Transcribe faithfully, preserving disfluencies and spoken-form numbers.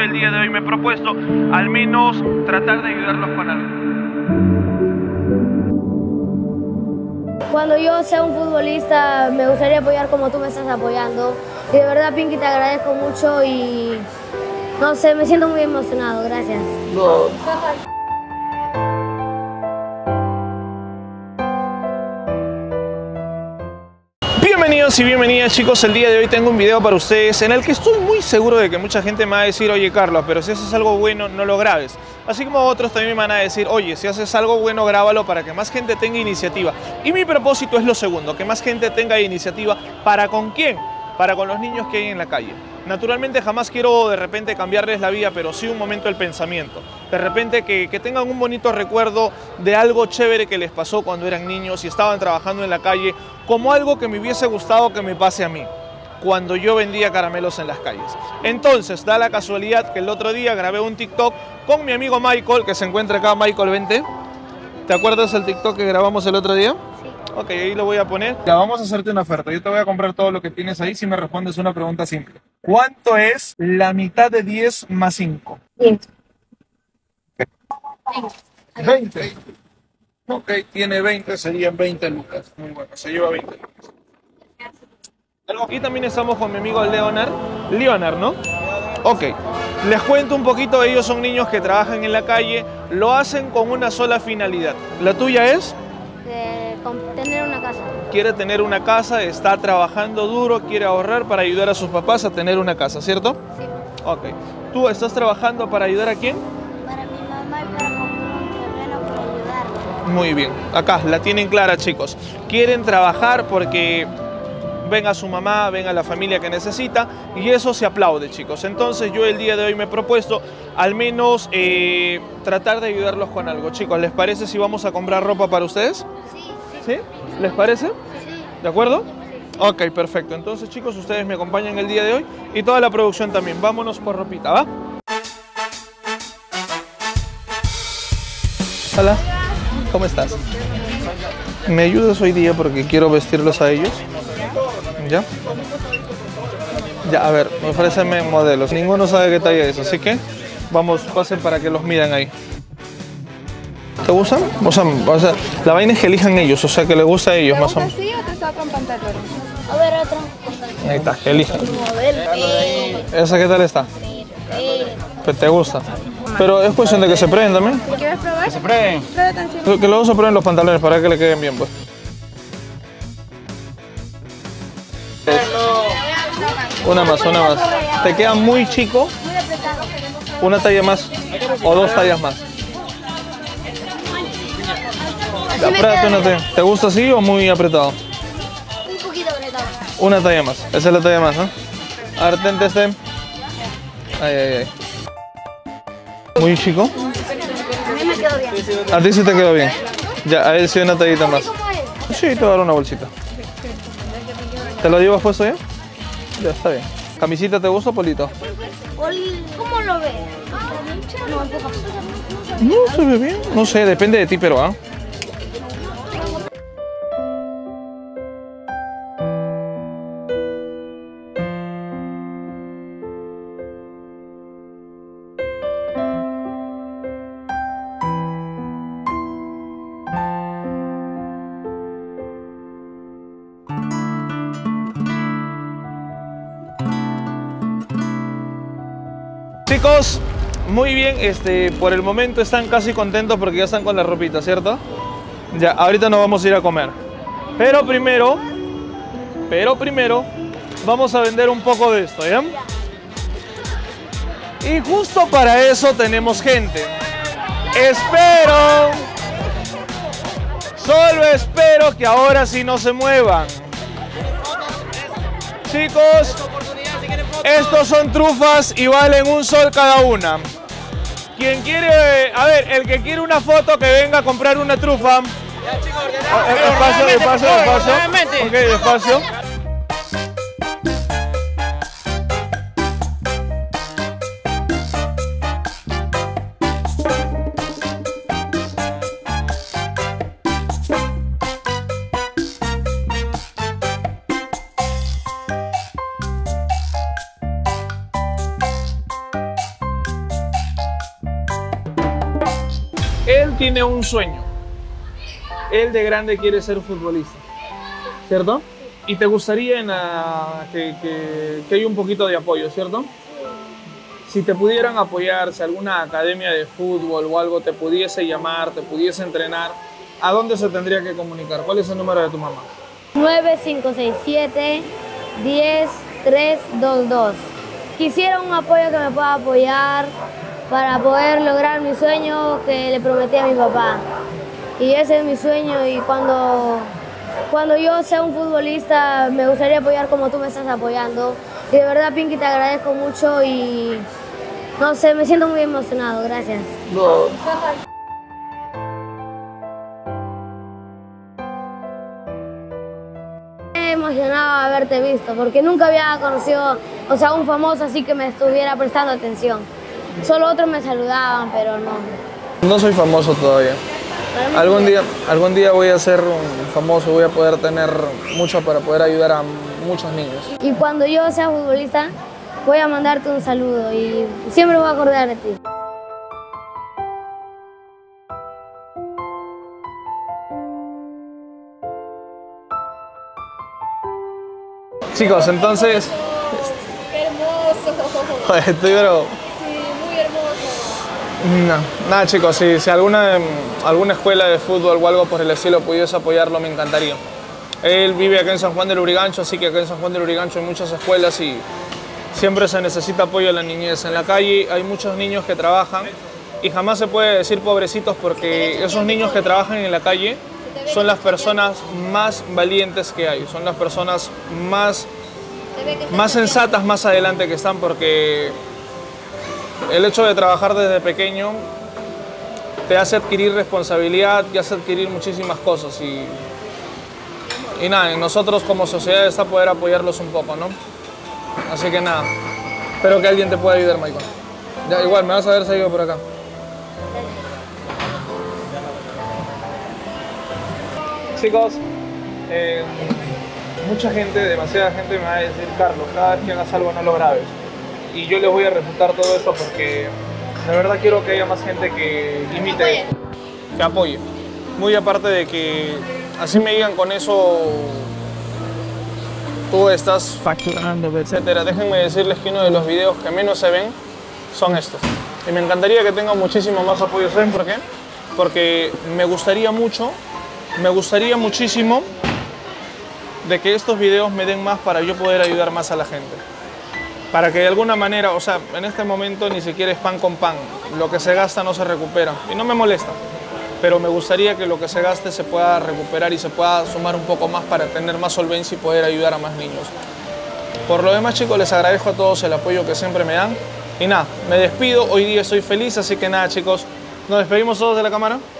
el día de hoy me he propuesto al menos tratar de ayudarlos con algo. Cuando yo sea un futbolista me gustaría apoyar como tú me estás apoyando. Y de verdad, Pinky, te agradezco mucho y no sé, me siento muy emocionado. Gracias. No. Bienvenidos y bienvenidas, chicos. El día de hoy tengo un video para ustedes en el que estoy muy seguro de que mucha gente me va a decir: oye, Carlos, pero si haces algo bueno no lo grabes. Así como otros también me van a decir: oye, si haces algo bueno grábalo para que más gente tenga iniciativa. Y mi propósito es lo segundo, que más gente tenga iniciativa. ¿Para con quién? Para con los niños que hay en la calle. Naturalmente jamás quiero de repente cambiarles la vida, pero sí un momento el pensamiento. De repente que, que tengan un bonito recuerdo de algo chévere que les pasó cuando eran niños y estaban trabajando en la calle, como algo que me hubiese gustado que me pase a mí, cuando yo vendía caramelos en las calles. Entonces, da la casualidad que el otro día grabé un TikTok con mi amigo Michael, que se encuentra acá. Michael, vente. ¿Te acuerdas del TikTok que grabamos el otro día? Ok, ahí lo voy a poner. Ya, vamos a hacerte una oferta. Yo te voy a comprar todo lo que tienes ahí si me respondes una pregunta simple. ¿Cuánto es la mitad de diez más cinco? diez. veinte. Ok, tiene veinte, serían veinte lucas. Muy bueno, se lleva veinte lucas. Aquí también estamos con mi amigo Leonard. Leonard, ¿no? Ok, les cuento un poquito. Ellos son niños que trabajan en la calle. Lo hacen con una sola finalidad. ¿La tuya es? De tener una casa. Quiere tener una casa, está trabajando duro, quiere ahorrar para ayudar a sus papás a tener una casa, ¿cierto? Sí. Ok. ¿Tú estás trabajando para ayudar a quién? Para mi mamá y para comprar un terreno para ayudarla. Muy bien. Acá la tienen clara, chicos. Quieren trabajar porque ven a su mamá, ven a la familia que necesita, y eso se aplaude, chicos. Entonces yo el día de hoy me he propuesto al menos eh, tratar de ayudarlos con algo. Chicos, ¿les parece si vamos a comprar ropa para ustedes? Sí. ¿Sí? ¿Les parece? Sí. ¿De acuerdo? Ok, perfecto. Entonces, chicos, ustedes me acompañan el día de hoy y toda la producción también. Vámonos por ropita, ¿va? Hola, ¿cómo estás? ¿Me ayudas hoy día porque quiero vestirlos a ellos? ¿Ya? Ya, a ver, ofréceme modelos. Ninguno sabe qué talla es, así que vamos, pasen para que los miren ahí. ¿Te gustan? O sea, o sea, la vaina es que elijan ellos, o sea, que les gusta a ellos más o menos. ¿Sí o te está con pantalones? A ver, otra. Ahí está, que elijan. Modelo. ¿Esa qué tal está? Pues te gusta. Pero es cuestión de que se prueben también. ¿Quieres probar? Que se prueben. Prueba atención. Que luego se prueben los pantalones para que le queden bien, pues. Una más, una más. ¿Te queda muy chico? Muy apretado. Una talla más o dos tallas más. Ya, pruébate una talla. ¿Te gusta así o muy apretado? Un poquito apretado. Una talla más. Esa es la talla más, ¿no? A ver, tente este. Ay, ay, ay. Muy chico. A mí me quedó bien. A ti sí te quedó bien. Ya, a él sí una tallita más. ¿Cómo es? Sí, te voy a dar una bolsita. ¿Te lo llevas puesto ya? Ya, está bien. ¿Camisita te gusta o polito? ¿Cómo lo ves? No, empuja. No, se ve bien. No sé, depende de ti, pero ¿ah? Chicos, muy bien, este, por el momento están casi contentos porque ya están con la ropita, ¿cierto? Ya, ahorita nos vamos a ir a comer. Pero primero, pero primero, vamos a vender un poco de esto, ¿ya? Y justo para eso tenemos gente. Espero, solo espero que ahora sí no se muevan. Chicos, estos son trufas y valen un sol cada una. Quien quiere, a ver, el que quiere una foto que venga a comprar una trufa. Despacio, despacio, despacio. Ok, despacio. Él tiene un sueño. Él de grande quiere ser futbolista, ¿cierto? Y te gustaría en la- que, que, que haya un poquito de apoyo, ¿cierto? Si te pudieran apoyar, si alguna academia de fútbol o algo te pudiese llamar, te pudiese entrenar, ¿a dónde se tendría que comunicar? ¿Cuál es el número de tu mamá? nueve cinco seis siete, diez, tres dos dos. Quisiera un apoyo que me pueda apoyar para poder lograr mi sueño que le prometí a mi papá. Y ese es mi sueño y cuando, cuando yo sea un futbolista me gustaría apoyar como tú me estás apoyando. Y de verdad, Pinky, te agradezco mucho y no sé, me siento muy emocionado. Gracias. No. Me emocionaba haberte visto porque nunca había conocido, o sea, un famoso así que me estuviera prestando atención. Solo otros me saludaban, pero no. No soy famoso todavía. Algún día, algún día voy a ser un famoso, voy a poder tener mucho para poder ayudar a muchos niños. Y cuando yo sea futbolista, voy a mandarte un saludo y siempre me voy a acordar de ti. Chicos, entonces... ¡Qué hermoso! Joder, estoy pero... Sí, muy hermoso. No, nada chicos, si, si alguna, alguna escuela de fútbol o algo por el estilo pudiese apoyarlo, me encantaría. Él vive acá en San Juan del Lurigancho, así que acá en San Juan del Lurigancho hay muchas escuelas y siempre se necesita apoyo a la niñez. En la calle hay muchos niños que trabajan y jamás se puede decir pobrecitos porque esos niños que trabajan en la calle son las personas más valientes que hay, son las personas más, más sensatas más adelante que están, porque el hecho de trabajar desde pequeño te hace adquirir responsabilidad, te hace adquirir muchísimas cosas y, y nada, en nosotros como sociedad está poder apoyarlos un poco, ¿no? Así que nada, espero que alguien te pueda ayudar, Michael. Ya, igual, me vas a ver seguido por acá. Chicos, eh, mucha gente, demasiada gente me va a decir, Carlos, cada vez que hagas algo no lo grabes. Y yo les voy a refutar todo esto porque de verdad quiero que haya más gente que imite esto, que apoye. Muy aparte de que así me digan con eso, tú estás facturando, etcétera. Déjenme decirles que uno de los videos que menos se ven son estos. Y me encantaría que tengan muchísimo más apoyo. ¿Saben por qué? Porque me gustaría mucho, me gustaría muchísimo de que estos videos me den más para yo poder ayudar más a la gente. Para que de alguna manera, o sea, en este momento ni siquiera es pan con pan. Lo que se gasta no se recupera. Y no me molesta. Pero me gustaría que lo que se gaste se pueda recuperar y se pueda sumar un poco más para tener más solvencia y poder ayudar a más niños. Por lo demás, chicos, les agradezco a todos el apoyo que siempre me dan. Y nada, me despido. Hoy día estoy feliz, así que nada, chicos, nos despedimos todos de la cámara.